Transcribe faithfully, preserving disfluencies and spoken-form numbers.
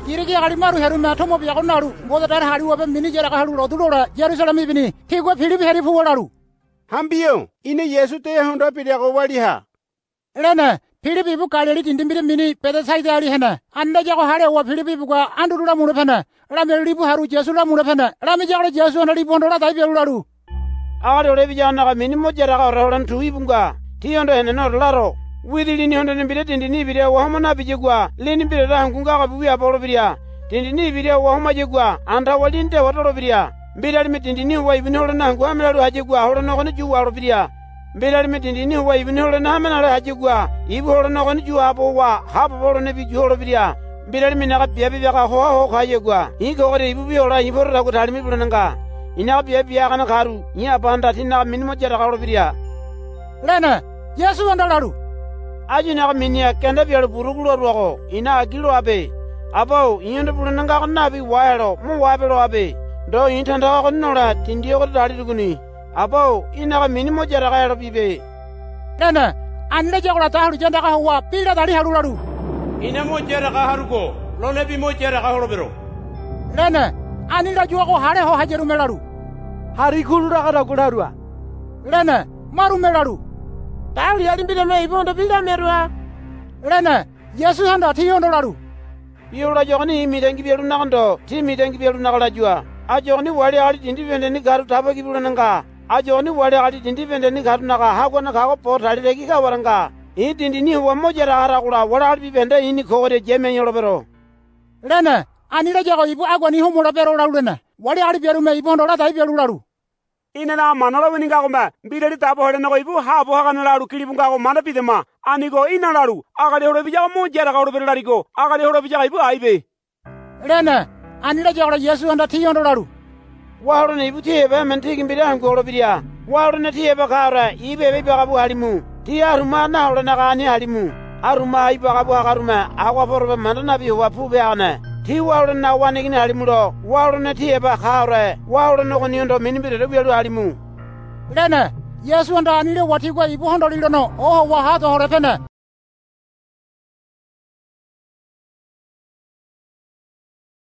Kiriki Halimaru Haruna Tomo Yakonaru, Moda Haru of Minija Haru Rodura, Jerusalem Ibini, Tigo Philip Harry Fuaru. Hambio, in a yesute Honda Pidago Wadiha. Lena, Philip Bukari in the Mini, Pedasai Arihana, and the Jahara or Philip Buka, Andura Murapana, Ramelibu Haru Jesula Murapana, Ramija Jesu and Ribonda Taviaru. Our Reviana Minimo Jara Roran to Ibunga, Tionda and another Laro. With the Indian and Bidet in the Nibia, Wahomana Bijagua, Lenin Bida, Kunga, Buia, Borovia, Tindini Vidia, Wahoma Jagua, and our Linte, Watorovia, Bidadmit in the new way, Vinolana, Guamela Hajagua, Horanogana Juarovia, Bidadmit in the new way, Vinolana Hajagua, Ivoranogana Juaboa, Haboranevi Juarovia, Bidadmina Piabia, Hoa Hajagua, Igor Ibura, Ivora, Gutarmibunanga, Inabia Bianakaru, Niabanda, Tina, Minimoja Rovia. Lena, yes, and Alaru. Ajina minia kenda biar buruglo rogo ina agilo abe abo inyende bulunanga nabi wairo mu wabelo abe do intanda ko nora tindio ko dari duguni abo ina minimo jara ga bibe nana anne jagora ta haru janda ka wa pila dari haru laru ina mo jara ga haru ko lo nebi mo jara ga horo bero nana anila juwa ko hare ho hajeru melaru hari kulura ga gudarua nana maru melaru Tali yali mbile me ibondo bila merwa. Lena, Yesu handa tiyondo laru. Biyola jogni midengi bielu nakando, ti midengi bielu nakala jua. A jogni wali ali tindi vende ni garu taba kibulu nanga. A jogni wali ali tindi vende ni garu naka hako na kako por tali legi ka waranga. Ini tindi ni huwa moja ra harakula wala ali vende ini kore jeme nyolo bero. Lena, anila jago ibu agwa ni humura bero laru lena. Wali ali bielu me ibondo la tai bielu laru. Ina na manala wininga ko ma bideli tabo hore na ko ibu ha bo ha na laru kilibunga ko mana bidema anigo ina laru aga de hore bija mo jara ka hore belari ko aga de hore bija ibu aibe lena anila jara Yesu anda tiyondo laru wa hore ne ibu tiebe men tigin bidan ko hore bidia wa hore ne tiebe kara ibe be ba bu halimu ti aruma na hore na gani halimu aruma iba ka bu haruma agwa forbe mandana bi wa pu be ana Ti wawre na wane gini halimu do, wawre na tiye ba khaure, wawre na koni yondo minibire do biyalu halimu. Lena, Yesu anda anile wati kwa ibu hondo lilo no, oho wahato hore pene,